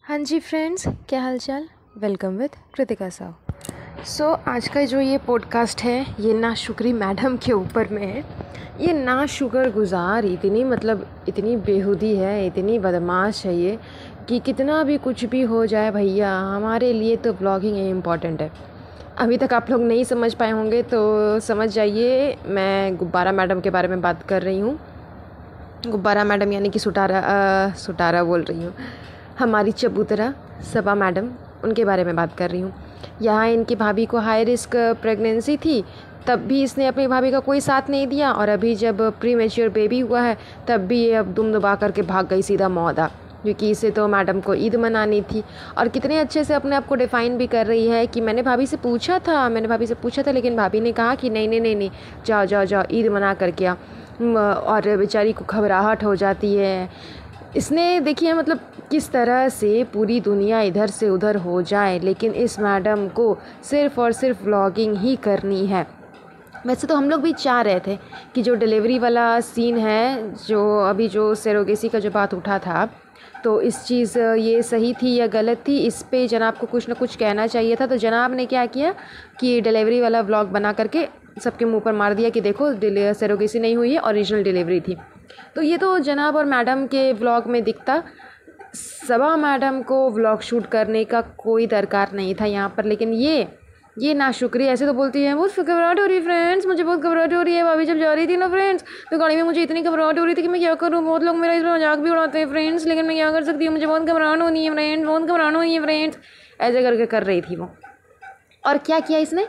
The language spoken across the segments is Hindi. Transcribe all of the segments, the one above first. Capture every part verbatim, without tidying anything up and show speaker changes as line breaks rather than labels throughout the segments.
हाँ जी फ्रेंड्स, क्या हाल चाल। Welcome with Kritika Sahu. So आज का जो ये पॉडकास्ट है ये नाशुक्री मैडम के ऊपर में है। ये नाशुक्र गुज़ार इतनी मतलब इतनी बेहुदी है, इतनी बदमाश है ये कि कितना भी कुछ भी हो जाए भैया, हमारे लिए तो ब्लॉगिंग इम्पॉर्टेंट है। अभी तक आप लोग नहीं समझ पाए होंगे तो समझ जाइए, मैं गुब्बारा मैडम के बारे में बात कर रही हूँ। गुब्बारा मैडम यानी कि सुटारा आ, सुटारा बोल रही हूँ, हमारी चबूतरा सबा मैडम, उनके बारे में बात कर रही हूँ। यहाँ इनकी भाभी को हाई रिस्क प्रेगनेंसी थी, तब भी इसने अपनी भाभी का कोई साथ नहीं दिया, और अभी जब प्री मैच्योर बेबी हुआ है तब भी ये अब दुम दबा करके भाग गई सीधा मौदा, क्योंकि इसे तो मैडम को ईद मनानी थी। और कितने अच्छे से अपने आप को डिफ़ाइन भी कर रही है कि मैंने भाभी से पूछा था मैंने भाभी से पूछा था लेकिन भाभी ने कहा कि नहीं नहीं नहीं नहीं जाओ जाओ जाओ ईद मना करके आ। और बेचारी को घबराहट हो जाती है। इसने देखिए मतलब किस तरह से पूरी दुनिया इधर से उधर हो जाए, लेकिन इस मैडम को सिर्फ़ और सिर्फ व्लॉगिंग ही करनी है। वैसे तो हम लोग भी चाह रहे थे कि जो डिलीवरी वाला सीन है, जो अभी जो सरोगेसी का जो बात उठा था, तो इस चीज़ ये सही थी या गलत थी, इस पे जनाब को कुछ ना कुछ कहना चाहिए था। तो जनाब ने क्या किया कि डिलीवरी वाला व्लॉग बना करके सबके मुंह पर मार दिया कि देखो सरोगेसी नहीं हुई है, ओरिजिनल डिलीवरी थी। तो ये तो जनाब और मैडम के व्लॉग में दिखता। सबा मैडम को व्लॉग शूट करने का कोई दरकार नहीं था यहाँ पर, लेकिन ये ये नाशुक्री ऐसे तो बोलती है बहुत घबराहट हो रही है फ्रेंड्स, मुझे बहुत घबराहट हो रही है। भाभी जब जा रही थी ना फ्रेंड्स, तो गाड़ी में मुझे इतनी घबराहट हो रही थी कि मैं क्या करूँ। बहुत लोग मेरा इसमें मजाक भी उड़ाते हैं फ्रेंड्स, लेकिन मैं क्या कर सकती हूँ, मुझे बहुत घबराहट होनी है फ्रेंड्स, बहुत घबराहट होनी है फ्रेंड्स, ऐसे करके कर रही थी वो। और क्या किया इसने,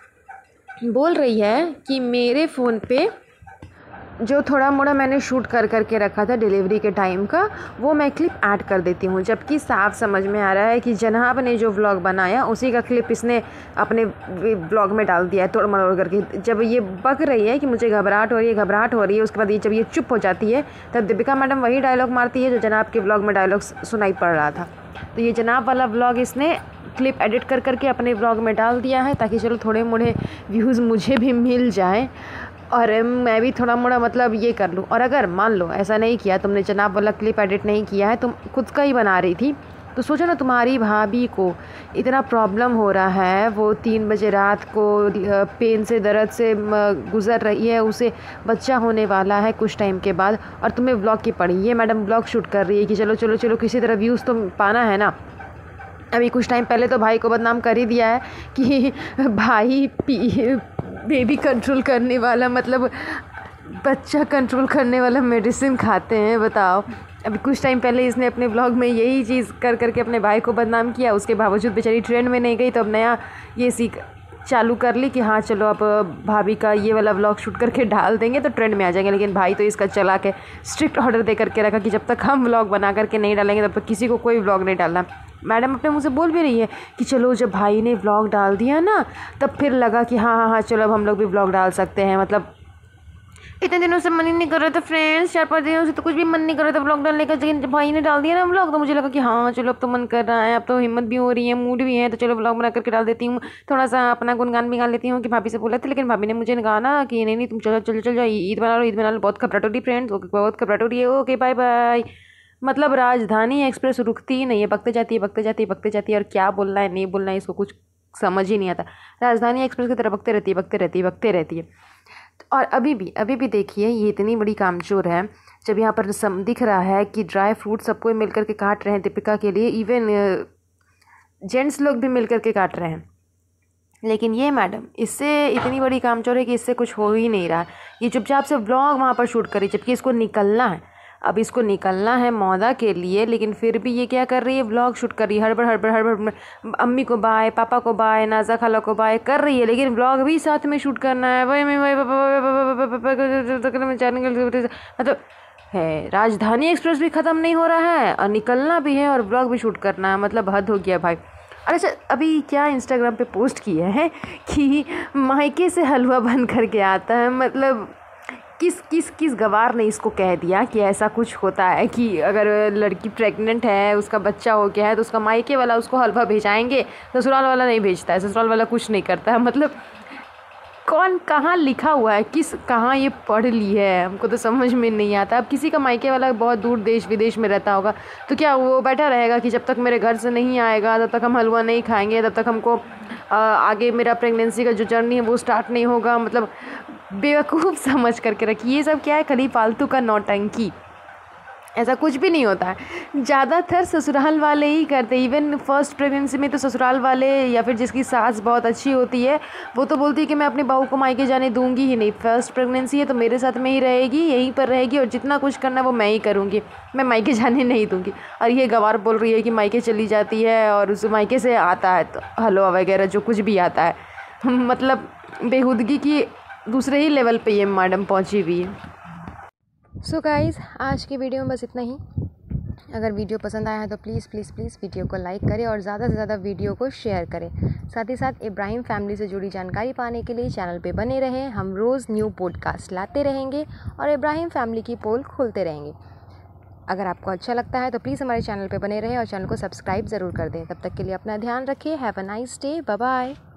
बोल रही है कि मेरे फ़ोन पे जो थोड़ा मोड़ा मैंने शूट कर करके रखा था डिलीवरी के टाइम का, वो मैं क्लिप ऐड कर देती हूँ। जबकि साफ समझ में आ रहा है कि जनाब ने जो व्लॉग बनाया उसी का क्लिप इसने अपने व्लॉग में डाल दिया है तोड़ मरोड़ करके। जब ये बक रही है कि मुझे घबराहट हो रही है घबराहट हो रही है उसके बाद ये जब ये चुप हो जाती है, तब दीपिका मैडम वही डायलॉग मारती है जो जनाब के व्लॉग में डायलॉग सुनाई पड़ रहा था। तो ये जनाब वाला व्लॉग इसने क्लिप एडिट कर करके अपने व्लॉग में डाल दिया है, ताकि चलो थोड़े मोड़े व्यूज़ मुझे भी मिल जाए और मैं भी थोड़ा मोड़ा मतलब ये कर लूँ। और अगर मान लो ऐसा नहीं किया, तुमने जनाब वाला क्लिप एडिट नहीं किया है, तुम खुद का ही बना रही थी, तो सोचो ना तुम्हारी भाभी को इतना प्रॉब्लम हो रहा है, वो तीन बजे रात को पेन से दर्द से गुज़र रही है, उसे बच्चा होने वाला है कुछ टाइम के बाद, और तुम्हें व्लॉग की पड़ी। ये मैडम व्लॉग शूट कर रही है कि चलो चलो चलो किसी तरह व्यूज़ तो पाना है ना। अभी कुछ टाइम पहले तो भाई को बदनाम कर ही दिया है कि भाई पी बेबी कंट्रोल करने वाला मतलब बच्चा कंट्रोल करने वाला मेडिसिन खाते हैं, बताओ। अभी कुछ टाइम पहले इसने अपने ब्लॉग में यही चीज़ कर करके अपने भाई को बदनाम किया, उसके बावजूद बेचारी ट्रेंड में नहीं गई, तो अब नया ये सीख चालू कर ली कि हाँ चलो अब भाभी का ये वाला व्लॉग शूट करके डाल देंगे तो ट्रेंड में आ जाएंगे। लेकिन भाई तो इसका चला के स्ट्रिक्ट ऑर्डर दे करके रखा कि जब तक हम व्लॉग बना करके नहीं डालेंगे तब तक किसी को कोई व्लॉग नहीं डालना। मैडम अपने मुँह से बोल भी रही है कि चलो जब भाई ने व्लॉग डाल दिया ना, तब फिर लगा कि हाँ हाँ हाँ चलो अब हम लोग भी व्लॉग डाल सकते हैं। मतलब इतने दिनों से मन ही नहीं कर रहा था फ्रेंड्स, चार पाँच दिनों से तो कुछ भी मन नहीं कर रहा था व्लॉग डालने का, लेकिन जब भाई ने डाल दिया ना व्लॉग तो मुझे लगा कि हाँ चलो अब तो मन कर रहा है, अब तो हिम्मत भी हो रही है, मूड भी है, तो चलो व्लॉग बना करके डाल देती हूँ। थोड़ा सा अपना गुनगान भी गा लेती हूँ कि भाभी से बोला था, लेकिन भाभी ने मुझे कहा ना कि नहीं नहीं तुम चलो चलो चल जाओ ईद बना लो ईद बना लो, बहुत घबराहट हो रही फ्रेंड्स, बहुत घबराहट हो रही है, ओके बाय बाय। मतलब राजधानी एक्सप्रेस रुकती ही नहीं है, बकते जाती है बकते जाती है बकते जाती है, और क्या बोलना है नहीं बोलना है इसको कुछ समझ ही नहीं आता। राजधानी एक्सप्रेस की तरह बकते रहती है बकते रहती है बकते रहती है। और अभी भी अभी भी देखिए ये इतनी बड़ी कामचोर है, जब यहाँ पर सम दिख रहा है कि ड्राई फ्रूट सबको मिल करके काट रहे हैं दीपिका के लिए, इवन जेंट्स लोग भी मिल करके काट रहे हैं, लेकिन ये मैडम इससे इतनी बड़ी कामचोर है कि इससे कुछ हो ही नहीं रहा। ये चुपचाप से व्लॉग वहाँ पर शूट करी, जबकि इसको निकलना है, अब इसको निकलना है मौदा के लिए, लेकिन फिर भी ये क्या कर रही है, व्लॉग शूट कर रही है, हड़बड़ हड़बड़ हड़बड़, अम्मी को बाय पापा को बाय नाजा खाला को बाय कर रही है, लेकिन व्लॉग भी साथ में शूट करना है। भाई मैं भाई मतलब है, राजधानी एक्सप्रेस भी ख़त्म नहीं हो रहा है और निकलना भी है और व्लॉग भी शूट करना है, मतलब हद हो गया भाई। अरे अच्छा अभी क्या इंस्टाग्राम पे पोस्ट किया है कि मायके से हलवा बन करके आता है, मतलब किस किस किस गवार ने इसको कह दिया कि ऐसा कुछ होता है कि अगर लड़की प्रेग्नेंट है उसका बच्चा हो गया है तो उसका मायके वाला उसको हलवा भेजाएंगे, ससुराल वाला नहीं भेजता है, ससुराल वाला कुछ नहीं करता है। मतलब कौन कहाँ लिखा हुआ है, किस कहाँ ये पढ़ ली है, हमको तो समझ में नहीं आता। अब किसी का मायके वाला बहुत दूर देश विदेश में रहता होगा तो क्या वो बैठा रहेगा कि जब तक मेरे घर से नहीं आएगा तब तक हम हलवा नहीं खाएंगे, तब तक हमको आ, आगे मेरा प्रेगनेंसी का जो जर्नी है वो स्टार्ट नहीं होगा। मतलब बेवकूफ़ समझ करके रखी। ये सब क्या है, खाली फालतू का नौटंकी, ऐसा कुछ भी नहीं होता है। ज़्यादातर ससुराल वाले ही करते हैं। इवन फर्स्ट प्रेगनेंसी में तो ससुराल वाले या फिर जिसकी सास बहुत अच्छी होती है वो तो बोलती है कि मैं अपनी बहू को मायके जाने दूंगी ही नहीं, फर्स्ट प्रेगनेंसी है तो मेरे साथ में ही रहेगी, यहीं पर रहेगी और जितना कुछ करना है वो मैं ही करूँगी, मैं मायके जाने नहीं दूँगी। और ये गवार बोल रही है कि मायके चली जाती है और उस मायके से आता है तो हलवा वगैरह जो कुछ भी आता है। मतलब बेहूदगी की दूसरे ही लेवल पे ये मैडम पहुँची हुई है। सो so गाइज़, आज की वीडियो में बस इतना ही। अगर वीडियो पसंद आया है तो प्लीज़ प्लीज़ प्लीज़ वीडियो को लाइक करें और ज़्यादा से ज़्यादा वीडियो को शेयर करें। साथ ही साथ इब्राहिम फैमिली से जुड़ी जानकारी पाने के लिए चैनल पे बने रहें। हम रोज़ न्यू पॉडकास्ट लाते रहेंगे और इब्राहिम फैमिली की पोल खोलते रहेंगे। अगर आपको अच्छा लगता है तो प्लीज़ हमारे चैनल पर बने रहें और चैनल को सब्सक्राइब ज़रूर कर दें। तब तक के लिए अपना ध्यान रखिए। Have a nice day. Bye bye.